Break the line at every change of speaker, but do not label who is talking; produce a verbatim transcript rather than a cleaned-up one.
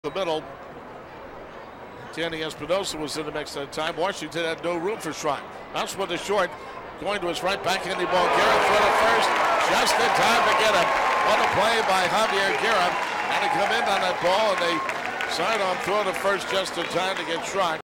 The middle. Danny Espinosa was in the mix that time. Washington had no room for Schrock. Bounce with the short. Going to his right, backhand ball. Guerra throw to first. Just in time to get him. What a play by Javier Guerra. Had to come in on that ball, and they sidearm throw to first just in time to get Schrock.